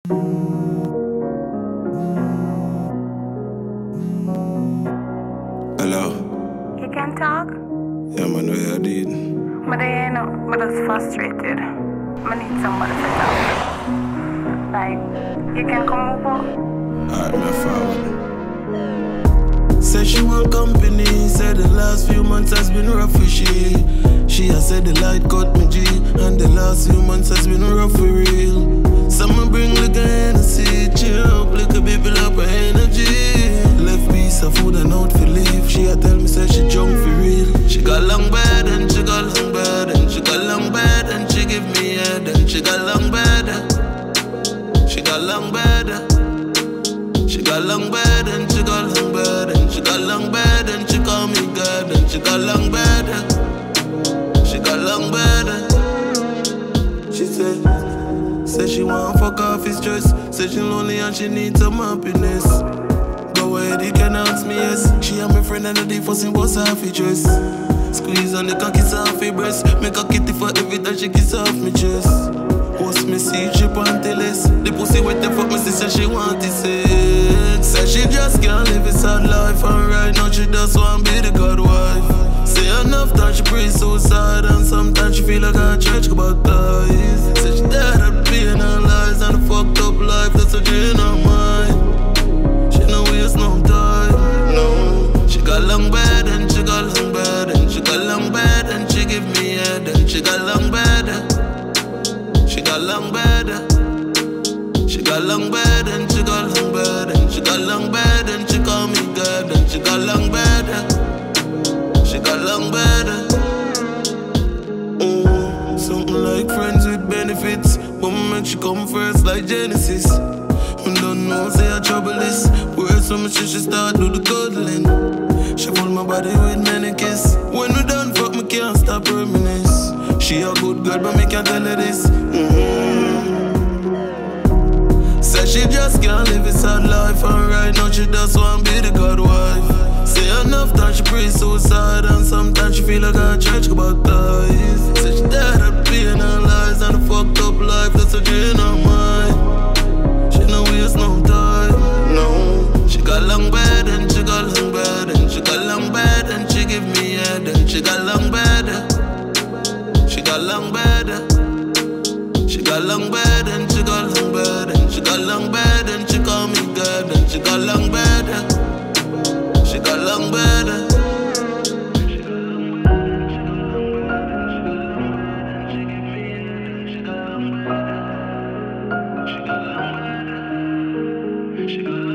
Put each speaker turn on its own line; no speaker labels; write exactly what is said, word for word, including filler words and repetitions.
Hello?
You can talk?
Yeah, man, what you did?
But I ain't know, but I was frustrated. I need somebody to talk. Like, you can come over?
Alright, my forward. Said she want company, said the last few months has been rough for she. She has said the light cut me G, and the last few months has been rough for real. Someone bring like a Hennessy, chill up, like a people up her energy. Left piece of food and out for leave. She a tell me say she drunk for real. She got long bed and she got long bed and she got long bed and she give me head and she got long bed. She got long bed. She got long bed and she got long bed and she got long bed and she call me God and she got long bed. She got long bed. She said, said she want fuck off his stress. Said she lonely and she need some happiness. Go ahead, you can ask me yes. She and my friend and the day fussing was half a dress. Squeeze on the cocky off her breast. Make a kitty for every time she kiss off me chest. Post me see she panteless. The pussy wet the fuck me sister she want it sex. Said she just can't live a sad life. And right now she just want be the God wife. Say enough time she pray suicide. And sometimes she feel like a church about ties. Said she died of the pain and lies. And the fucked up life that's a drain her mind. She no waste no time, no. She got long bed and she got long bed and she got long bed and she give me head and she got long bed. She got long bed. She got long bed and she got long bed and she got long bed and she call me God and she got long bed. She got long bed. Mm, something like friends with benefits, but make she come first like Genesis. I don't know, say her trouble is where so much she start do the cuddling. She hold my body with many kiss. When we done fuck me can't stop reminisce. She a good girl but me can't tell her this. Mm-hmm. Said she just can't live a sad life. And right now she just want be the God wife. Say enough time she pray suicide. And sometimes she feel like a church about ties. Said she died of the pain and lies. And the fucked up life that's a drain her mind. She no waste no time, no. She got long bed and she got long bed and she got long bed and she give me head and she got long bed. She got long bed. She got long bed and she got long bed and she got long bed and she call me God and she got long bed. She got long bed. She got